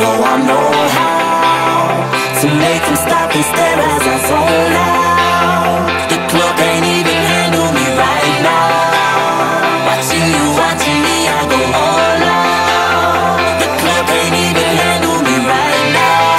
know I know how to make them stop and stare as I zone out. The club can't even handle me right now. Watching you, watching me, I go all out. The club can't even handle me right now.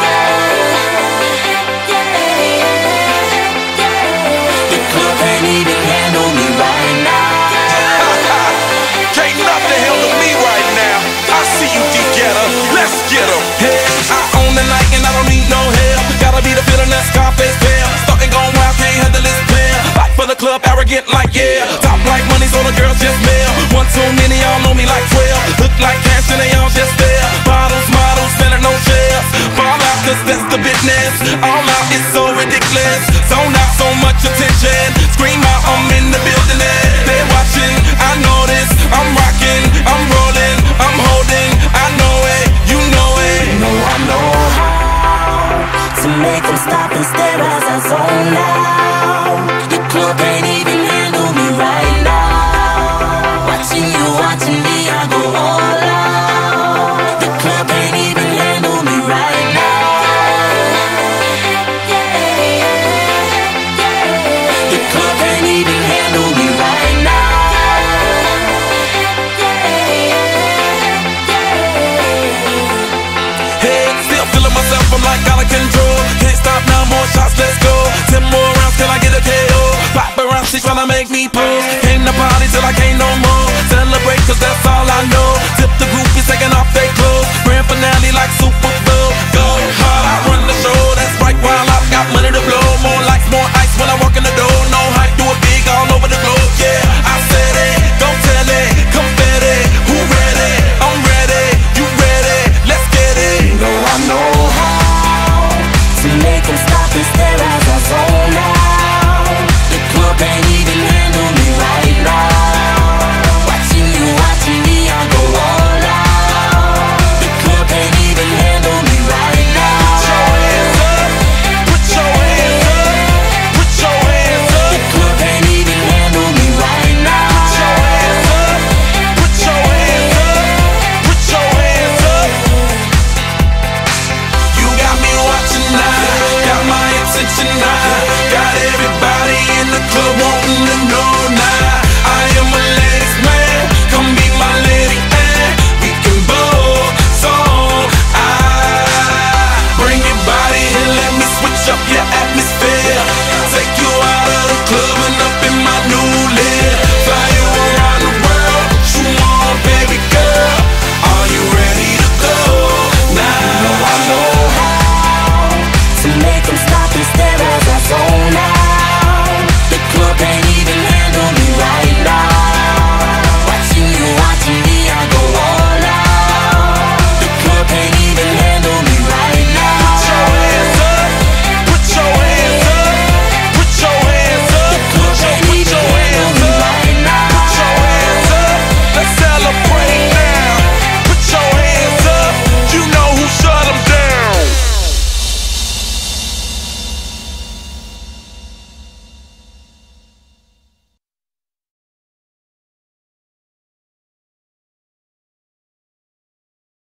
The club can't even handle me right now. Can't nothing handle me right now. I see you, D-Getter, let's get 'em. Hey, I own the night and I don't need no help. Gotta be the feeling that Scarface feel. Starting going wild, can't handle this player. Back for the club, arrogant like yeah. Top like money, so the girls just mail. One too many, y'all know me like 12. Look like cash and they all just there. Bottles, models, spending no shares. Fall out, cause that's the business. All out is so ridiculous. Zone out, so much attention. Scream out, I'm in the building. They're watching, I know this. I'm rocking, I'm rolling, I'm holding. I know it, you know it. You know I know how to make them stop and stare as I zone out. The club can't even handle me right now. Watching you, watching me, I go all out. The club can't even handle me right now. The club can't even handle me right now. Hey, still feeling myself, I'm like out of control. Can't stop now, more shots, let's go. 10 more rounds till I get a KO. Pop around, she's tryna make me pose. Came to party till I can't no